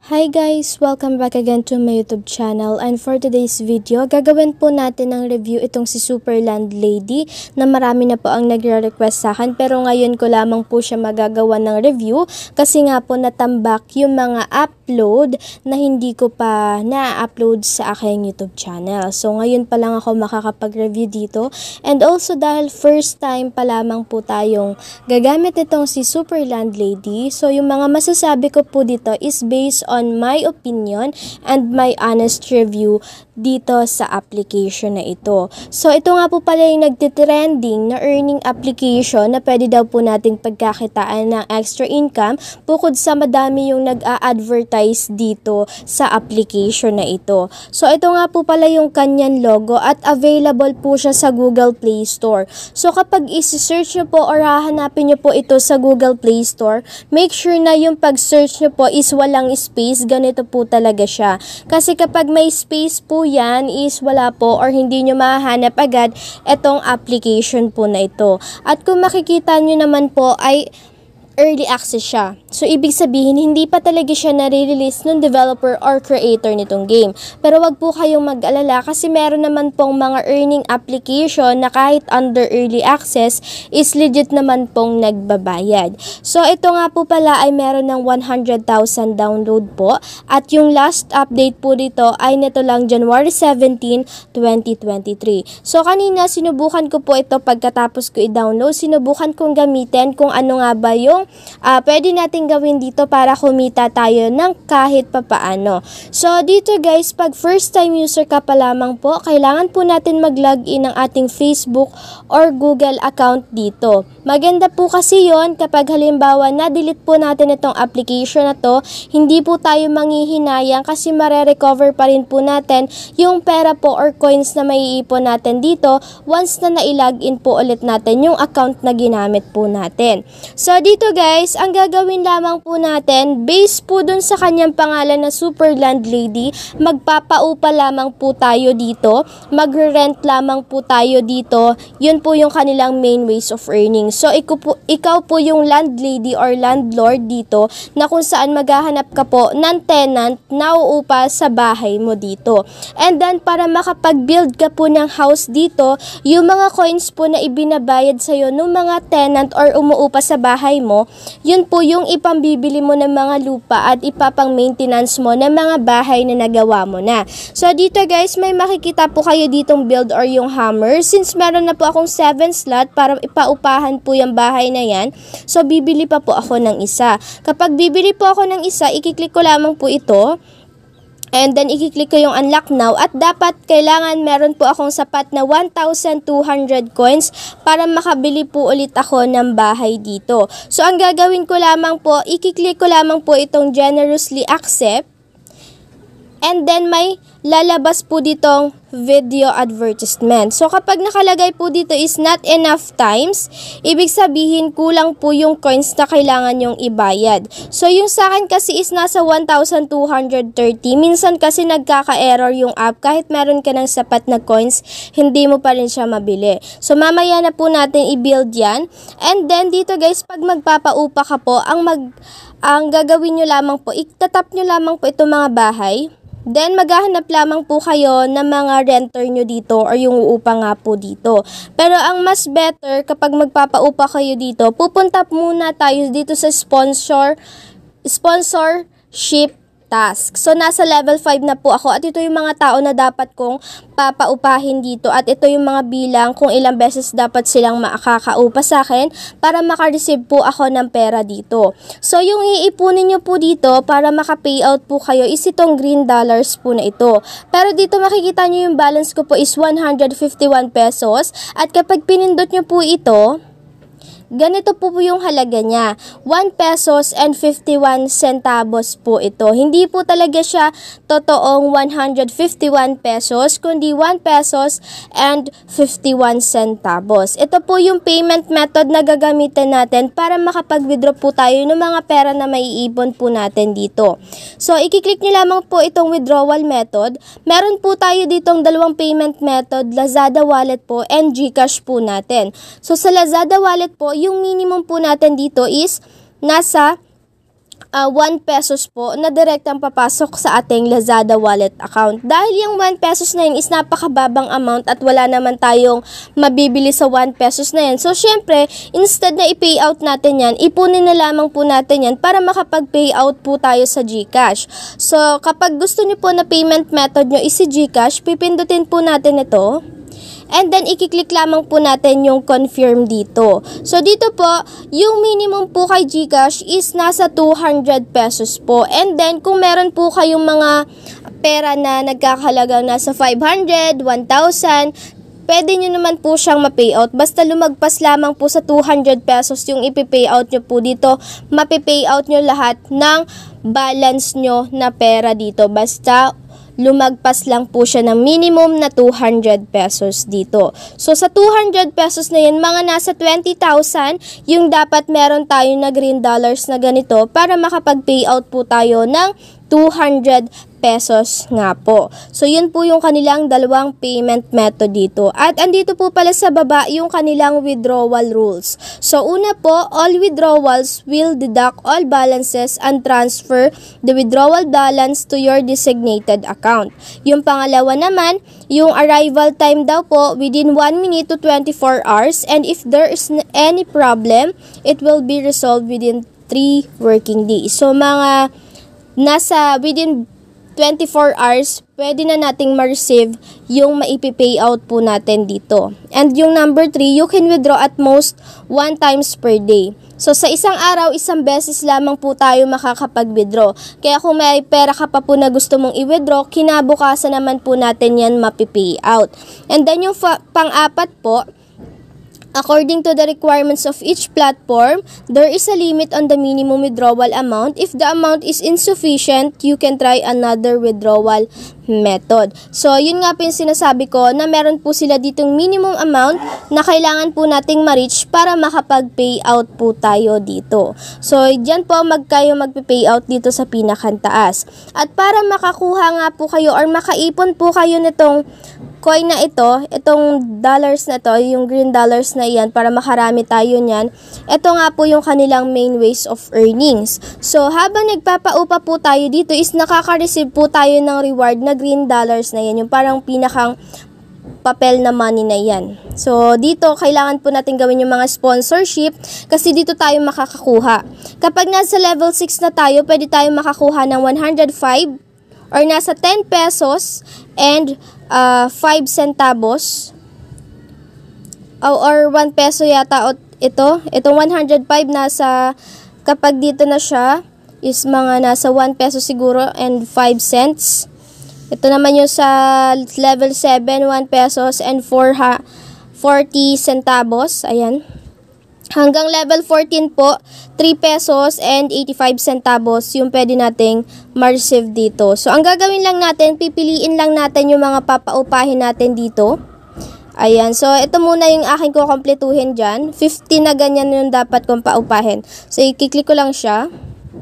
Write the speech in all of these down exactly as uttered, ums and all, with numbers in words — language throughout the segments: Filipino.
Hi guys! Welcome back again to my YouTube channel, and for today's video, gagawin po natin ng review itong si Superlandlady na marami na po ang nagre-request sa akin, pero ngayon ko lamang po siya magagawa ng review kasi nga po natambak yung mga upload na hindi ko pa na-upload sa aking YouTube channel. So ngayon pa lang ako makakapag-review dito, and also dahil first time pa lamang po tayong gagamit itong si Superlandlady, so yung mga masasabi ko po dito is based on on my opinion and my honest review dito sa application na ito. So ito nga po pala yung nagtitrending na earning application na pwede daw po nating pagkakitaan ng extra income bukod sa madami yung nag-a-advertise dito sa application na ito. So ito nga po pala yung kanyan logo at available po siya sa Google Play Store. So kapag isi-search nyo po or hahanapin nyo po ito sa Google Play Store, make sure na yung pag-search nyo po is walang space, ganito po talaga siya. Kasi kapag may space po yan is wala po or hindi nyo mahanap agad itong application po na ito. At kung makikita nyo naman po ay early access siya. So, ibig sabihin, hindi pa talaga siya nare-release ng developer or creator nitong game. Pero wag po kayong mag-alala kasi meron naman pong mga earning application na kahit under early access is legit naman pong nagbabayad. So, ito nga po pala ay meron ng one hundred thousand download po. At yung last update po dito ay nito lang January seventeenth, twenty twenty-three. So, kanina sinubukan ko po ito pagkatapos ko i-download. Sinubukan kong gamitin kung ano nga ba yung uh, pwede natin gawin dito para kumita tayo ng kahit papaano. So, dito guys, pag first time user ka pa lamang po, kailangan po natin mag-login ng ating Facebook or Google account dito. Maganda po kasi yon kapag halimbawa na-delete po natin itong application na to, hindi po tayo manghihinayang kasi mare-recover pa rin po natin yung pera po or coins na maiipon natin dito once na na-login po ulit natin yung account na ginamit po natin. So, dito guys, ang gagawin lamang po natin, based po dun sa kanyang pangalan na Superlandlady, magpapaupa lamang po tayo dito, magre-rent lamang po tayo dito, yun po yung kanilang main ways of earning. So, ikaw po, ikaw po yung landlady or landlord dito na kung saan maghahanap ka po ng tenant na uupa sa bahay mo dito. And then, para makapag-build ka po ng house dito, yung mga coins po na ibinabayad sa'yo ng mga tenant or umuupa sa bahay mo, yun po yung ipambibili mo ng mga lupa at ipapang maintenance mo ng mga bahay na nagawa mo na. So, dito guys, may makikita po kayo ditong build or yung hammer. Since meron na po akong seven slot para ipaupahan po yung bahay na yan, so bibili pa po ako ng isa. Kapag bibili po ako ng isa, ikiklik ko lamang po ito. And then, i-click ko yung unlock now at dapat kailangan meron po akong sapat na one thousand two hundred coins para makabili po ulit ako ng bahay dito. So, ang gagawin ko lamang po, i-click ko lamang po itong generously accept. And then, may lalabas po ditong video advertisement. So, kapag nakalagay po dito is not enough times, ibig sabihin kulang po yung coins na kailangan yung ibayad. So, yung sa akin kasi is nasa one thousand two hundred thirty. Minsan kasi nagkaka-error yung app. Kahit meron ka ng sapat na coins, hindi mo pa rin siya mabili. So, mamaya na po natin i-build yan. And then, dito guys, pag magpapaupa ka po, ang, mag, ang gagawin nyo lamang po, itatap nyo lamang po itong mga bahay. Then, maghahanap lamang po kayo ng mga renter nyo dito or yung uupa nga po dito. Pero, ang mas better kapag magpapaupa kayo dito, pupunta muna tayo dito sa sponsor, sponsorship task. So, nasa level five na po ako at ito yung mga tao na dapat kong papaupahin dito at ito yung mga bilang kung ilang beses dapat silang makakaupa sa akin para makareceive po ako ng pera dito. So, yung iipunin nyo po dito para maka-payout po kayo is itong green dollars po na ito. Pero dito makikita nyo yung balance ko po is one hundred fifty-one pesos at kapag pinindot nyo po ito, ganito po po yung halaga niya. one pesos and fifty-one centavos po ito. Hindi po talaga siya totoong one hundred fifty-one pesos, kundi one pesos and fifty-one centavos. Ito po yung payment method na gagamitin natin para makapag-withdraw po tayo ng mga pera na maiipon po natin dito. So, ikiklik nyo lamang po itong withdrawal method. Meron po tayo ditong dalawang payment method, Lazada Wallet po and Gcash po natin. So, sa Lazada Wallet po, yung minimum po natin dito is nasa uh, one pesos po na direktang papasok sa ating Lazada wallet account. Dahil yung one pesos na yun is napakababang amount at wala naman tayong mabibili sa one pesos na yan. So, syempre, instead na i-payout natin yan, ipunin na lamang po natin yan para makapag-payout po tayo sa Gcash. So, kapag gusto niyo po na payment method nyo is si Gcash, pipindutin po natin ito. And then, ikiklik lamang po natin yung confirm dito. So, dito po, yung minimum po kay Gcash is nasa two hundred pesos po. And then, kung meron po kayong mga pera na nagkakahalagang nasa five hundred, one thousand, pwede nyo naman po siyang ma-payout. Basta lumagpas lamang po sa two hundred pesos yung ipi-payout nyo po dito. Mapi-payout nyo lahat ng balance nyo na pera dito. Basta lumagpas lang po siya ng minimum na two hundred pesos dito. So, sa two hundred pesos na yan, mga nasa twenty thousand yung dapat meron tayo na green dollars na ganito para makapag-payout po tayo ng two hundred pesos nga po. So, yun po yung kanilang dalawang payment method dito. At andito po pala sa baba yung kanilang withdrawal rules. So, una po, all withdrawals will deduct all balances and transfer the withdrawal balance to your designated account. Yung pangalawa naman, yung arrival time daw po within one minute to twenty-four hours, and if there is any problem, it will be resolved within three working days. So, mga nasa within twenty-four hours, pwede na nating ma-receive yung maipi-payout po natin dito. And yung number three, you can withdraw at most one times per day. So, sa isang araw, isang beses lamang po tayo makakapag-withdraw. Kaya kung may pera ka pa po na gusto mong i-withdraw, kinabukasan naman po natin yan mapi-payout. And then yung pang-apat po, according to the requirements of each platform, there is a limit on the minimum withdrawal amount. If the amount is insufficient, you can try another withdrawal method. So, yun nga po yung sinasabi ko na meron po sila ditong minimum amount na kailangan po nating ma-reach para makapag-payout po tayo dito. So, dyan po magkayo magpe-payout dito sa pinakantaas. At para makakuha nga po kayo or makaipon po kayo nitong coin na ito, itong dollars na to, yung green dollars na iyan, para makarami tayo niyan, ito nga po yung kanilang main ways of earnings. So, habang nagpapaupa po tayo dito is nakaka-receive po tayo ng reward na green dollars na yan, yung parang pinakang papel na money na yan. So, dito, kailangan po natin gawin yung mga sponsorship kasi dito tayo makakakuha. Kapag nasa level six na tayo, pwede tayo makakuha ng one hundred five or nasa ten pesos and uh, five centavos o, or one peso yata o, ito. Itong one hundred five nasa, kapag dito na siya, is mga nasa one peso siguro and five cents. Ito naman yung sa level seven, one pesos and four ha, forty centavos. Ayan. Hanggang level fourteen po, three pesos and eighty-five centavos yung pwede nating ma-receive dito. So, ang gagawin lang natin, pipiliin lang natin yung mga papaupahin natin dito. Ayan. So, ito muna yung aking kukompletuhin dyan. fifty na ganyan yung dapat kong paupahin. So, ikiklik ko lang siya.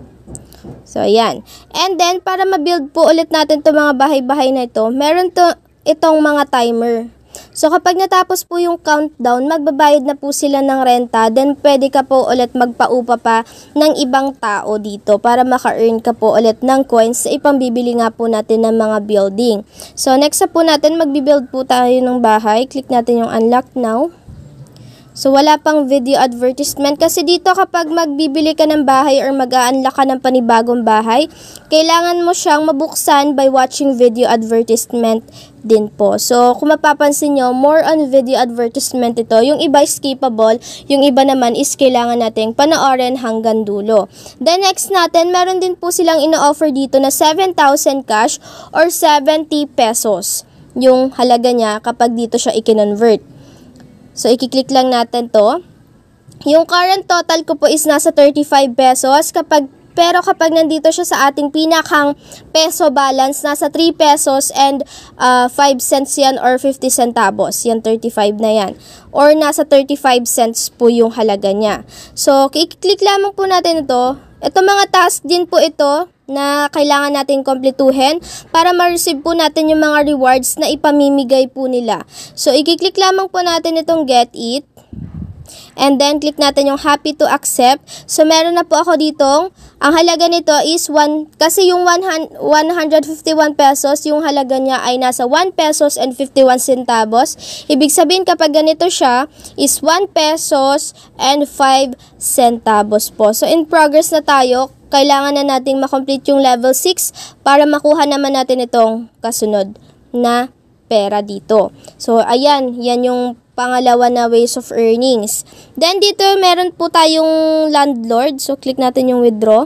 So, ayan. And then, para ma-build po ulit natin itong mga bahay-bahay na ito, meron to itong mga timer. So, kapag natapos po yung countdown, magbabayad na po sila ng renta, then pwede ka po ulit magpaupa pa ng ibang tao dito para maka-earn ka po ulit ng coins sa ipambibili nga po natin ng mga building. So, next na po natin, magbibuild po tayo ng bahay. Click natin yung unlock now. So, wala pang video advertisement kasi dito kapag magbibili ka ng bahay or mag-a-unlock ka ng panibagong bahay, kailangan mo siyang mabuksan by watching video advertisement din po. So, kung mapapansin nyo, more on video advertisement ito. Yung iba skippable, yung iba naman is kailangan nating panoorin hanggang dulo. Then, next natin, meron din po silang ino-offer dito na seven thousand cash or seventy pesos yung halaga niya kapag dito siya i-convert. So, ikiklik lang natin to. Yung current total ko po is nasa thirty-five pesos. Kapag, pero kapag nandito siya sa ating pinakang peso balance, nasa three pesos and uh, five cents yan or fifty centavos. Yan, thirty-five na yan. Or nasa thirty-five cents po yung halaga niya. So, ikiklik lamang po natin ito. Ito mga task din po ito na kailangan natin kompletuhin para ma-receive po natin yung mga rewards na ipamimigay po nila. So, ikiklik lamang po natin itong get it. And then, click natin yung happy to accept. So, meron na po ako ditong Ang halaga nito is one, kasi yung one hundred fifty-one pesos, yung halaga niya ay nasa one pesos and fifty-one centavos. Ibig sabihin kapag ganito siya is one pesos and five centavos po. So in progress na tayo, kailangan na nating makomplete yung level six para makuha naman natin itong kasunod na pera dito. So ayan, yan yung pangalawa na ways of earnings. Then dito meron po tayong landlord. So click natin yung withdraw.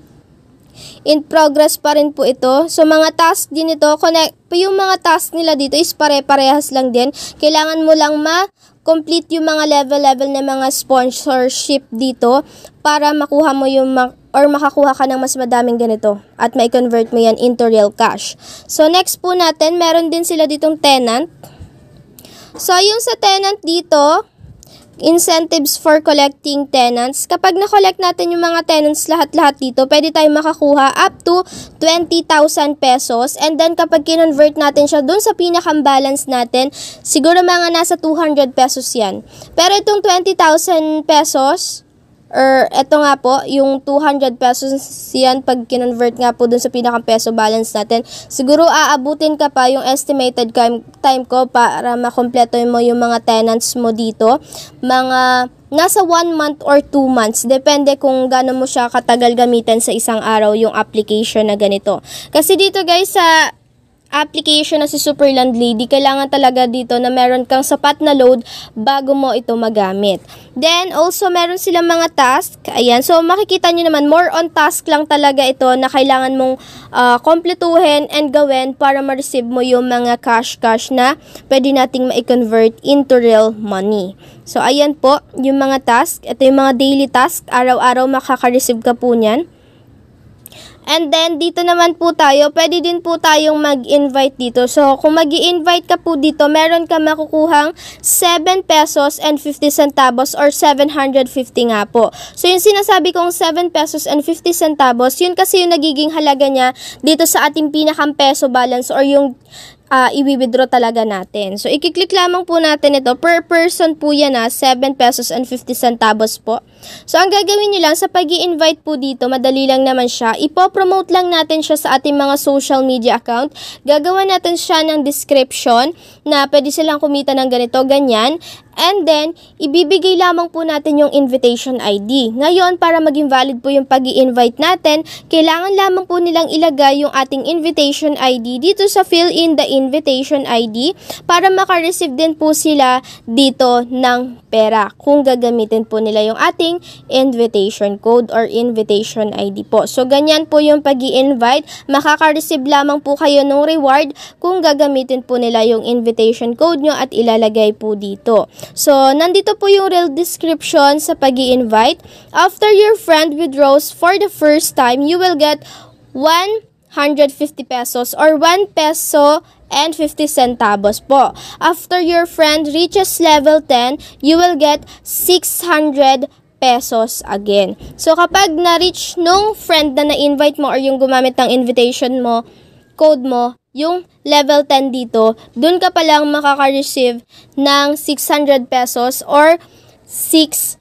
In progress pa rin po ito. So mga task din ito, connect, yung mga task nila dito is pare-parehas lang din. Kailangan mo lang ma-complete yung mga level-level na mga sponsorship dito para makuha mo yung ma- or makakuha ka ng mas madaming ganito at may convert mo yan into real cash. So next po natin, meron din sila ditong tenant. So, yung sa tenant dito, incentives for collecting tenants. Kapag na-collect natin yung mga tenants lahat-lahat dito, pwede tayong makakuha up to twenty thousand pesos. And then, kapag kinonvert natin siya dun sa pinakang-balance natin, siguro mga nasa two hundred pesos yan. Pero itong twenty thousand pesos, or eto nga po, yung two hundred pesos yan pag kinonvert nga po dun sa pinakang peso balance natin, siguro aabutin ka pa yung estimated time ko para makompleto mo yung mga tenants mo dito. Mga nasa one month or two months. Depende kung gaano mo siya katagal gamitin sa isang araw yung application na ganito. Kasi dito guys, sa application na si Superlandlady, kailangan talaga dito na meron kang sapat na load bago mo ito magamit. Then, also, meron silang mga task. Ayan. So, makikita nyo naman, more on task lang talaga ito na kailangan mong uh, kompletuhin and gawin para ma-receive mo yung mga cash-cash na pwede nating ma-convert into real money. So, ayan po, yung mga task. Ito yung mga daily task. Araw-araw makaka-receive ka po niyan. And then, dito naman po tayo, pwede din po tayong mag-invite dito. So, kung mag-i-invite ka po dito, meron ka makukuhang seven pesos and fifty centavos or seven hundred fifty nga po. So, yung sinasabi kong seven pesos and fifty centavos, yun kasi yung nagiging halaga niya dito sa ating pinakang peso balance or yung Uh, i-withdraw talaga natin. So, i-click lamang po natin ito. Per person po yan na seven pesos and fifty centavos po. So, ang gagawin nyo lang sa pag-i-invite po dito, madali lang naman siya. Ipo-promote lang natin siya sa ating mga social media account. Gagawa natin siya ng description na pwede silang kumita ng ganito, ganyan. And then, ibibigay lamang po natin yung invitation I D. Ngayon, para maging valid po yung pag-i-invite natin, kailangan lamang po nilang ilagay yung ating invitation I D dito sa fill in the invitation I D para makareceive din po sila dito ng pera kung gagamitin po nila yung ating invitation code or invitation I D po. So, ganyan po yung pag-i-invite. Makaka-receive lamang po kayo ng reward kung gagamitin po nila yung invitation code nyo at ilalagay po dito. So, nandito po yung real description sa pag-i-invite. After your friend withdraws for the first time, you will get one hundred fifty pesos or one peso and fifty centavos po. After your friend reaches level ten, you will get six hundred pesos again. So, kapag na-reach nung friend na na-invite mo or yung gumamit ng invitation mo, code mo, yung level ten dito, dun ka palang makaka-receive ng six hundred pesos or six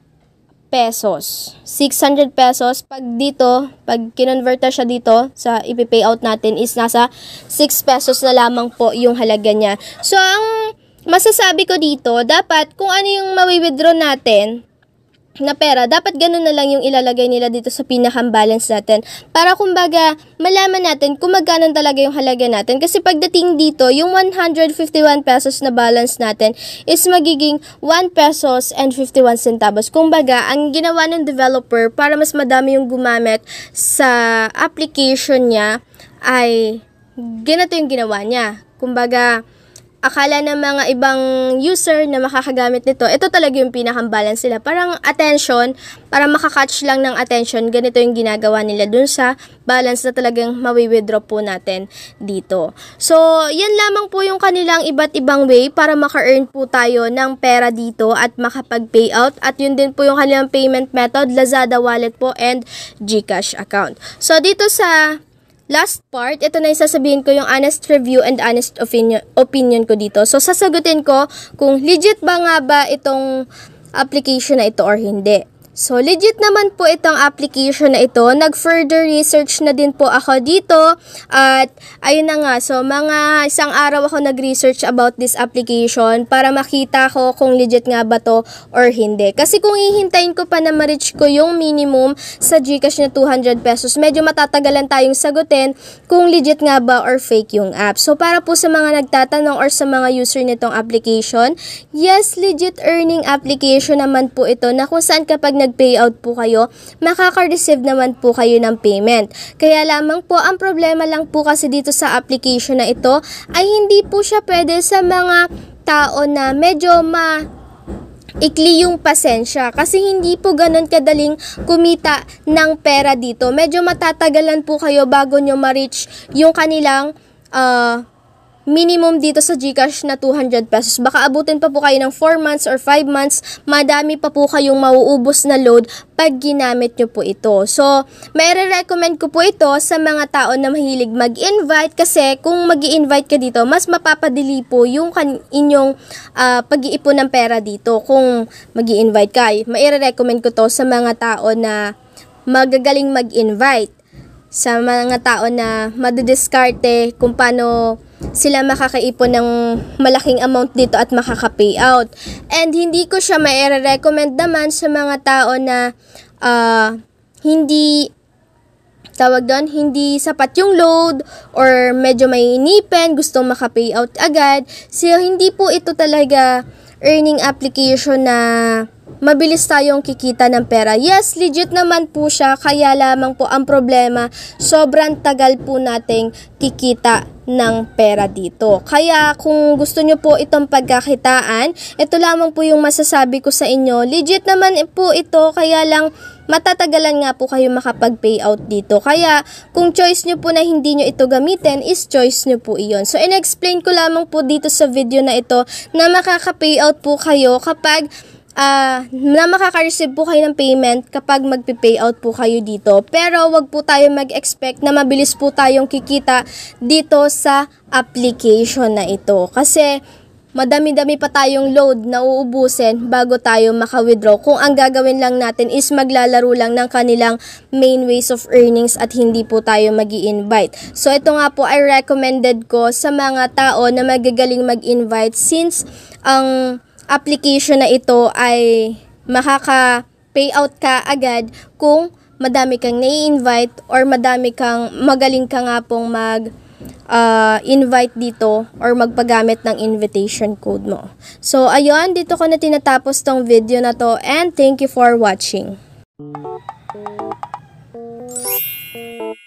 pesos. six hundred pesos. Pag dito, pag kinonvert na siya dito, sa ipipay out natin is nasa six pesos na lamang po yung halaga niya. So, ang masasabi ko dito, dapat kung ano yung mawi-withdraw natin na pera, dapat ganun na lang yung ilalagay nila dito sa pinakang balance natin para kumbaga malaman natin kung magkano talaga yung halaga natin. Kasi pagdating dito, yung one hundred fifty-one pesos na balance natin is magiging one pesos and fifty-one centavos. Kumbaga, ang ginawa ng developer para mas madami yung gumamit sa application niya ay ganito yung ginawa niya. Kumbaga, akala ng mga ibang user na makakagamit nito, ito talaga yung pinakang balance nila. Parang attention, para makakatch lang ng attention, ganito yung ginagawa nila dun sa balance na talagang mawi-withdraw po natin dito. So, yan lamang po yung kanilang iba't ibang way para maka-earn po tayo ng pera dito at makapag-payout. At yun din po yung kanilang payment method, Lazada wallet po and Gcash account. So, dito sa last part, ito na yung sasabihin ko yung honest review and honest opinion, opinion ko dito. So, sasagutin ko kung legit ba nga ba itong application na ito or hindi. So, legit naman po itong application na ito. Nag-further research na din po ako dito. At, ayun na nga. So, mga isang araw ako nag-research about this application para makita ko kung legit nga ba to or hindi. Kasi kung hihintayin ko pa na ma-reach ko yung minimum sa Gcash na two hundred pesos, medyo matatagalan tayong sagutin kung legit nga ba or fake yung app. So, para po sa mga nagtatanong or sa mga user nitong application, yes, legit earning application naman po ito na kung saan kapag nag-payout po kayo, makaka-receive naman po kayo ng payment. Kaya lamang po, ang problema lang po kasi dito sa application na ito ay hindi po siya pwede sa mga tao na medyo ma ikli yung pasensya kasi hindi po ganun kadaling kumita ng pera dito. Medyo matatagalan po kayo bago nyo ma-reach yung kanilang uh, minimum dito sa Gcash na two hundred pesos. Baka abutin pa po kayo ng four months or five months. Madami pa po kayong mauubos na load pag ginamit nyo po ito. So, may re-recommend ko po ito sa mga tao na mahilig mag-invite kasi kung mag-i-invite ka dito, mas mapapadili po yung inyong uh, pag-iipon ng pera dito kung mag-i-invite ka. May re-recommend ko to sa mga tao na magagaling mag-invite. Sa mga tao na madidiskarte kung paano sila makakaipon ng malaking amount dito at makaka-payout. And hindi ko siya mai-recommend naman sa mga tao na uh, hindi tawag doon, hindi sapat yung load or medyo may inipin, gustong maka-payout agad. So, hindi po ito talaga earning application na mabilis tayong kikita ng pera. Yes, legit naman po siya, kaya lamang po ang problema, sobrang tagal po nating kikita ng pera dito. Kaya kung gusto nyo po itong pagkakitaan, ito lamang po yung masasabi ko sa inyo. Legit naman po ito, kaya lang matatagalan nga po kayo makapag-payout dito. Kaya kung choice nyo po na hindi nyo ito gamitin, is choice nyo po iyon. So, in-explain ko lamang po dito sa video na ito na makaka-payout po kayo kapag Uh, na makaka-receive po kayo ng payment kapag magpi-payout po kayo dito. Pero wag po tayo mag-expect na mabilis po tayong kikita dito sa application na ito. Kasi madami-dami pa tayong load na uubusin bago tayo maka-withdraw. Kung ang gagawin lang natin is maglalaro lang ng kanilang main ways of earnings at hindi po tayo magi-invite. So ito nga po ay recommended ko sa mga tao na magagaling mag-invite since ang application na ito ay makaka-payout ka agad kung madami kang nai-invite or madami kang magaling ka nga pong mag uh, invite dito or magpagamit ng invitation code mo. So, ayun, dito ko na tinatapos tong video na to and thank you for watching.